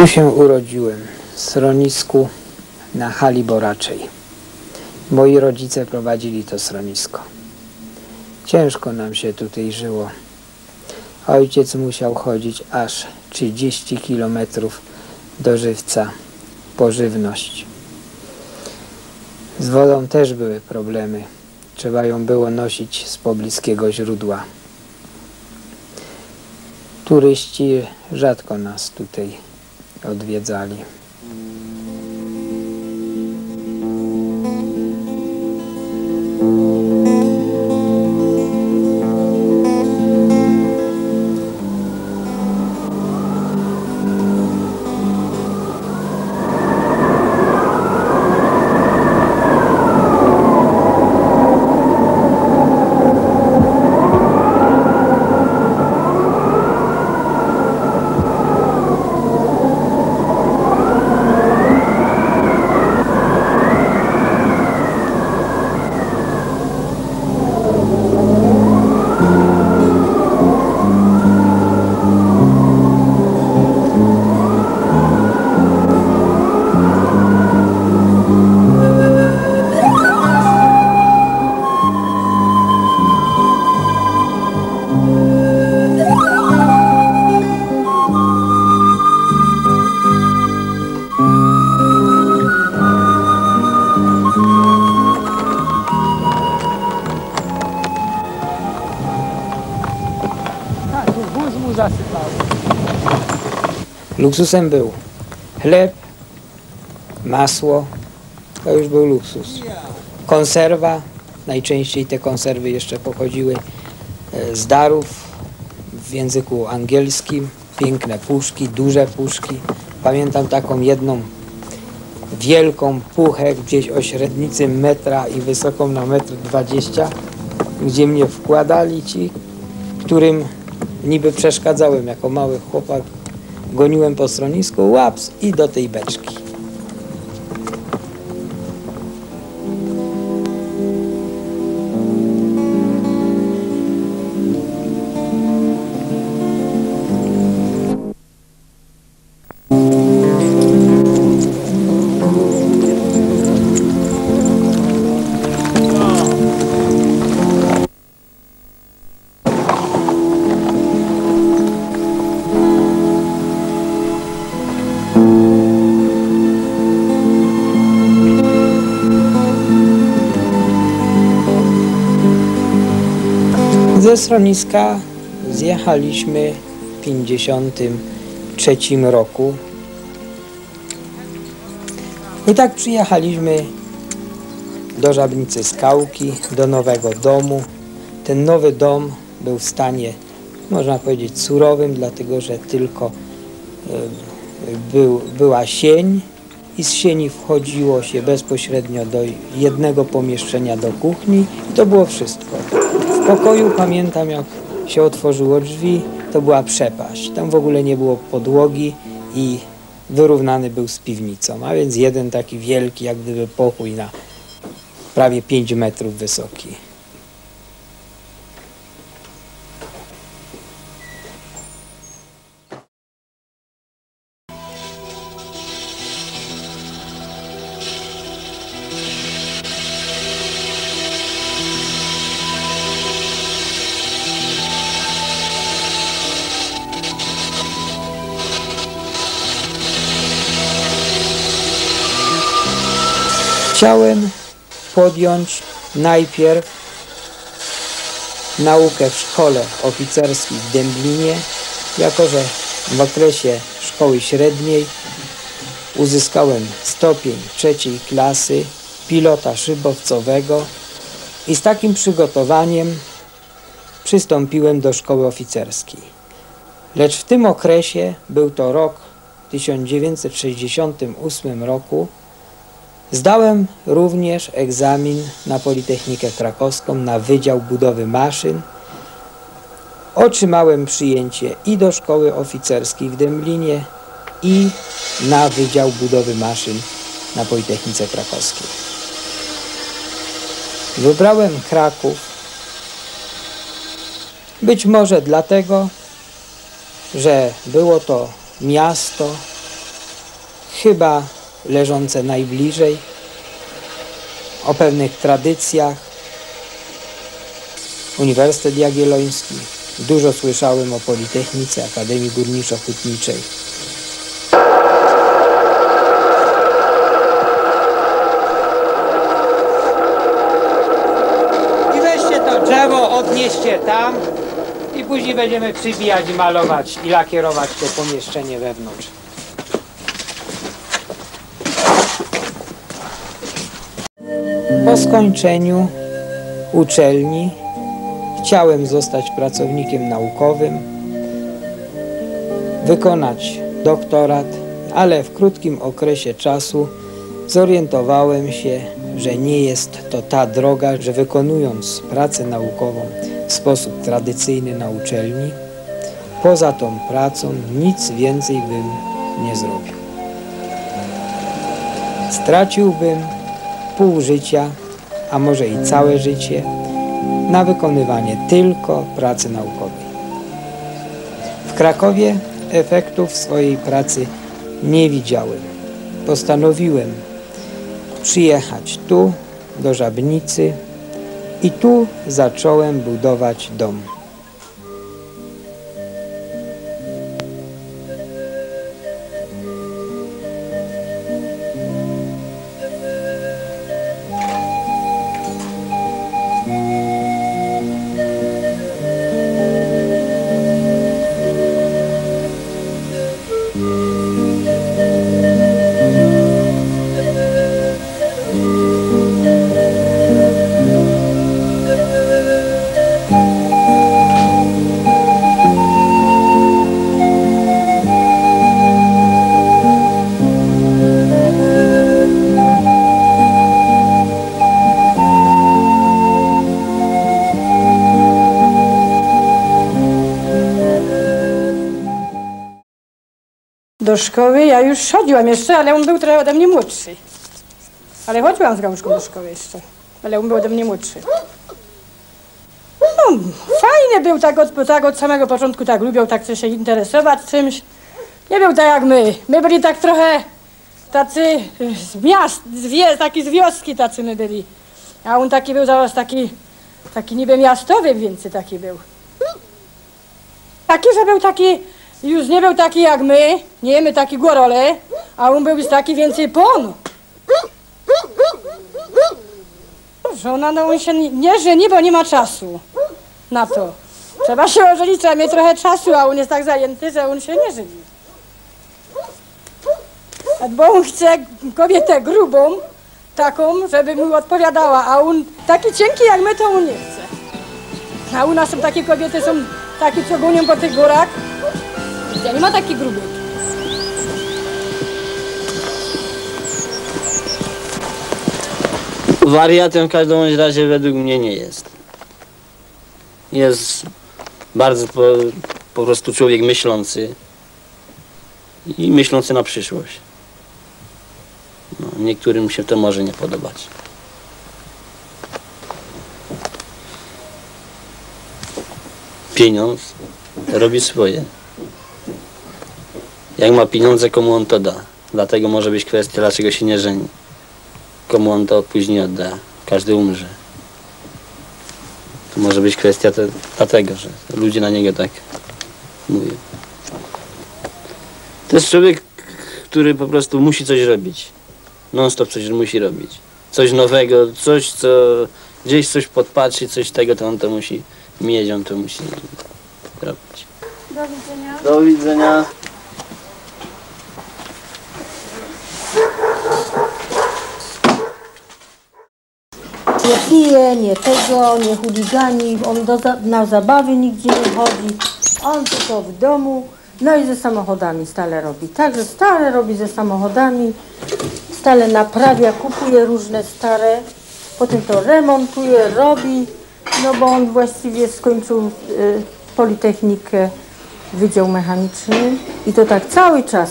Tu się urodziłem, w schronisku na hali Boraczej. Moi rodzice prowadzili to schronisko. Ciężko nam się tutaj żyło. Ojciec musiał chodzić aż 30 kilometrów do Żywca po żywność. Z wodą też były problemy. Trzeba ją było nosić z pobliskiego źródła. Turyści rzadko nas tutaj odwiedzali. Luksusem był chleb, masło, to już był luksus. Konserwa, najczęściej te konserwy jeszcze pochodziły z darów w języku angielskim. Piękne puszki, duże puszki. Pamiętam taką jedną wielką puchę gdzieś o średnicy metra i wysoką na 1,20 m, gdzie mnie wkładali ci, którym niby przeszkadzałem jako mały chłopak. Goniłem po schronisku, łaps i do tej beczki. Ze schroniska zjechaliśmy w 1953 roku i tak przyjechaliśmy do Żabnicy Skałki, do nowego domu. Ten nowy dom był w stanie, można powiedzieć, surowym, dlatego że tylko była sień i z sieni wchodziło się bezpośrednio do jednego pomieszczenia, do kuchni i to było wszystko. W pokoju pamiętam, jak się otworzyło drzwi, to była przepaść. Tam w ogóle nie było podłogi i wyrównany był z piwnicą, a więc jeden taki wielki, jak gdyby pokój na prawie 5 metrów wysoki. Chciałem podjąć najpierw naukę w szkole oficerskiej w Dęblinie, jako że w okresie szkoły średniej uzyskałem stopień 3. klasy pilota szybowcowego i z takim przygotowaniem przystąpiłem do szkoły oficerskiej. Lecz w tym okresie, był to rok 1968 roku, zdałem również egzamin na Politechnikę Krakowską na Wydział Budowy Maszyn. Otrzymałem przyjęcie i do szkoły oficerskiej w Dęblinie i na Wydział Budowy Maszyn na Politechnice Krakowskiej. Wybrałem Kraków być może dlatego, że było to miasto chyba leżące najbliżej, o pewnych tradycjach. Uniwersytet Jagielloński. Dużo słyszałem o Politechnice, Akademii Górniczo-Hutniczej. I weźcie to drzewo, odnieście tam i później będziemy przybijać, malować i lakierować to pomieszczenie wewnątrz. Po skończeniu uczelni chciałem zostać pracownikiem naukowym, wykonać doktorat, ale w krótkim okresie czasu zorientowałem się, że nie jest to ta droga, że wykonując pracę naukową w sposób tradycyjny na uczelni, poza tą pracą nic więcej bym nie zrobił. Straciłbym pół życia, a może i całe życie, na wykonywanie tylko pracy naukowej. W Krakowie efektów swojej pracy nie widziałem. Postanowiłem przyjechać tu, do Żabnicy i tu zacząłem budować dom. Do szkoły ja już chodziłam jeszcze, ale on był trochę ode mnie młodszy. Ale chodziłam z Gałążką do szkoły jeszcze, ale on był ode mnie młodszy. No, fajny był tak od samego początku, tak lubiał tak się interesować czymś. Nie był tak jak my. My byli tak trochę tacy z miast, taki z wioski tacy my byli. A on taki był zaraz taki niby miastowy więcej taki był. Taki, że był taki, już nie był taki jak my, nie my taki górole, a on był taki więcej pon. Żona, no on się nie żeni, bo nie ma czasu na to. Trzeba się ożenić, trzeba mieć trochę czasu, a on jest tak zajęty, że on się nie żeni. Bo on chce kobietę grubą, taką, żeby mu odpowiadała, a on taki cienki jak my, to on nie chce. A u nas są takie kobiety, są takie, co gonią po tych górach. Ja nie ma takich grubych. Wariatem w każdym razie według mnie nie jest. Jest bardzo po prostu człowiek myślący i myślący na przyszłość. No, niektórym się to może nie podobać. Pieniądz robi swoje. Jak ma pieniądze, komu on to da. Dlatego może być kwestia, dlaczego się nie żeni. Komu on to później odda. Każdy umrze. To może być kwestia dlatego, że ludzie na niego tak mówią. To jest człowiek, który po prostu musi coś robić. Non-stop coś musi robić. Coś nowego, coś, co gdzieś coś podpatrzy, coś tego, to on to musi mieć, on to musi robić. Do widzenia. Do widzenia. Nie pije, nie tego, nie chuligani, on na zabawy nigdzie nie chodzi, on tylko w domu, no i ze samochodami stale robi. Także stale robi ze samochodami, stale naprawia, kupuje różne stare, potem to remontuje, robi, no bo on właściwie skończył Politechnikę, Wydział Mechaniczny i to tak cały czas.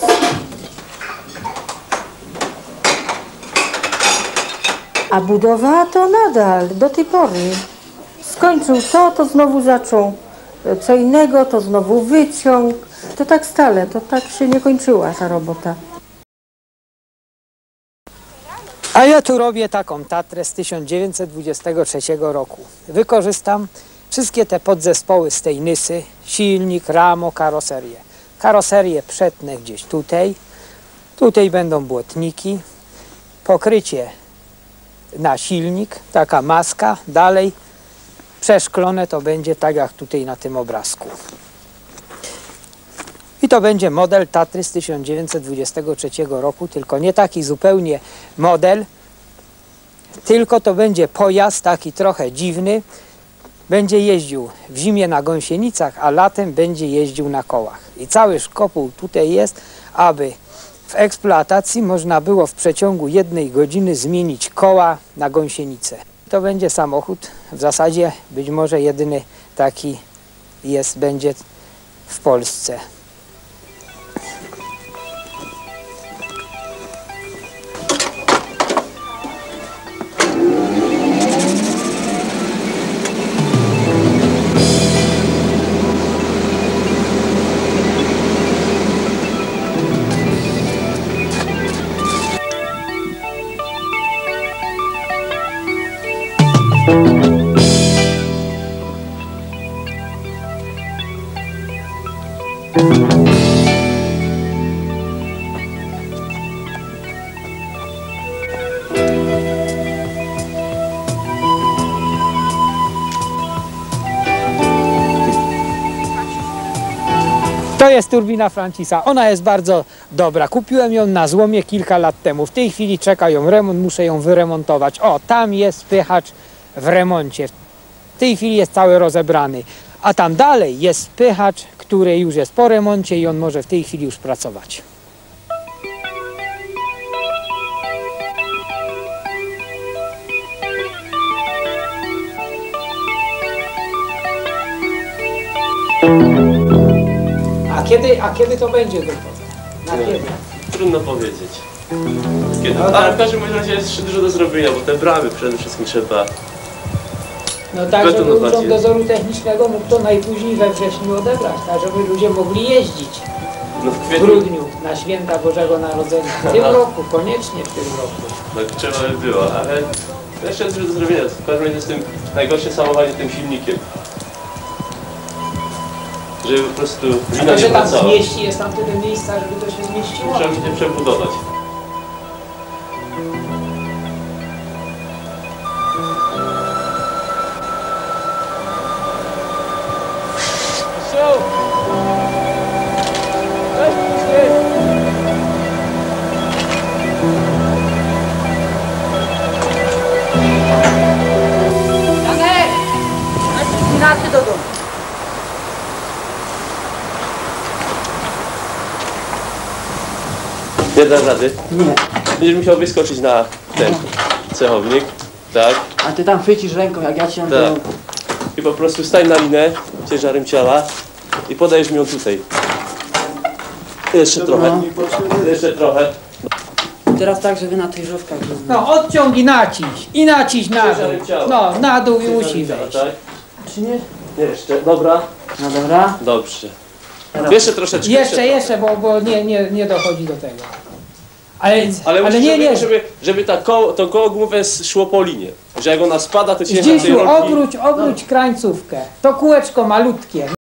A budowa to nadal, do tej pory. Skończył to znowu zaczął co innego, to znowu wyciąg. To tak stale, to tak się nie kończyła ta robota. A ja tu robię taką Tatrę z 1923 roku. Wykorzystam wszystkie te podzespoły z tej Nysy, silnik, ramo, karoserię. Karoserię przetnę gdzieś tutaj, tutaj będą błotniki, pokrycie na silnik, taka maska, dalej przeszklone to będzie tak jak tutaj na tym obrazku. I to będzie model Tatry z 1923 roku, tylko nie taki zupełnie model, tylko to będzie pojazd taki trochę dziwny. Będzie jeździł w zimie na gąsienicach, a latem będzie jeździł na kołach. I cały szkopuł tutaj jest, aby w eksploatacji można było w przeciągu 1 godziny zmienić koła na gąsienicę. To będzie samochód, w zasadzie być może jedyny taki będzie w Polsce. To jest turbina Francisa, ona jest bardzo dobra. Kupiłem ją na złomie kilka lat temu. W tej chwili czeka ją remont, muszę ją wyremontować. O, tam jest spychacz w remoncie. W tej chwili jest cały rozebrany. A tam dalej jest spychacz, który już jest po remoncie i on może w tej chwili już pracować. A kiedy to będzie gotowe? Na kiedy? Trudno powiedzieć. Kiedy? Ale w każdym razie jest jeszcze dużo do zrobienia, bo te bramy przede wszystkim trzeba. No tak, żeby Urząd Dozoru Technicznego mógł to najpóźniej we wrześniu odebrać, tak żeby ludzie mogli jeździć No w w kwietniu. grudniu na święta Bożego Narodzenia. W tym roku, koniecznie w tym roku. No trzeba by było, ale jeszcze jest dużo do zrobienia. W każdym razie z tym najgorsze samochodzie tym silnikiem. Żeby po prostu A wina to, że nie tam wracała. zmieści, jest tam tyle miejsca, żeby to się zmieściło. Trzeba będzie przebudować. do domu. Nie dasz rady? Nie. Będziesz musiał wyskoczyć na ten cechownik, tak? A ty tam chwycisz ręką, jak ja cię Tak. I po prostu stań na linę ciężarem ciała i podajesz mi ją tutaj. Jeszcze trochę. Jeszcze trochę. Teraz tak, żeby na tych żówkach. No odciąg i naciś na dół. Ciężarem ciała. No, na dół i musi Ciężarem ciała, wejść. tak? Czy nie? Nie, jeszcze. Dobra. No dobra. Dobrze. Teraz. Jeszcze troszeczkę. Jeszcze, bo nie dochodzi do tego. Ale musisz nie, nie. żeby to koło głowę szło po linie. Że jak ona spada, to ciężar tej Zdzisiu, rolki... obróć krańcówkę. To kółeczko malutkie.